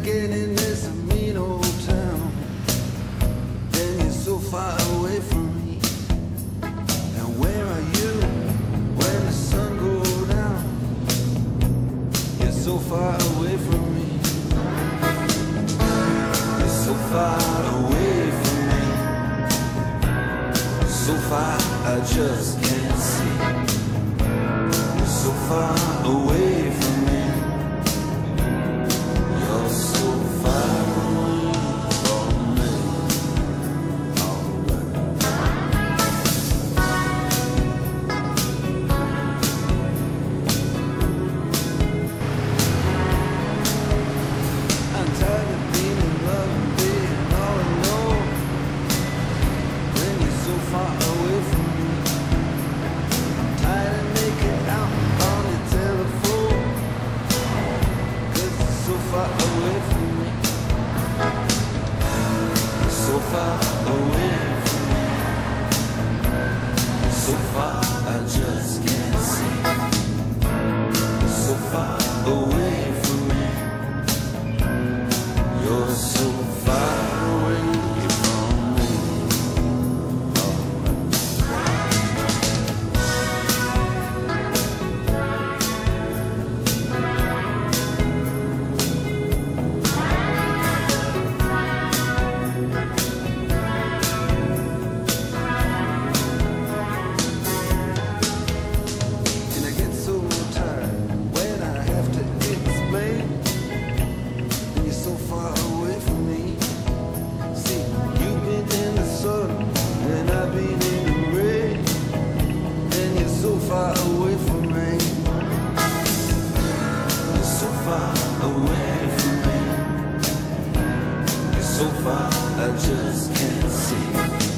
again in this mean old town. Then you're so far away from me. And where are you when the sun goes down? You're so far away from me. You're so far away from me. So far I just can't see. You're so far away from me. You're so far away from me. I'm tired of being in love and being all alone. When you're so far away from me. I'm tired of making out on the telephone. 'Cause you're so far away from me. You're so far away from me. So far I just can't see. You're so far away from me. You're so far away from me. And I get so tired when I have to explain. And you're so far away from me. See, you've been in the sun and I've been in the rain. And you're so far away from me. You're so far away from me. You're so far I just can't see.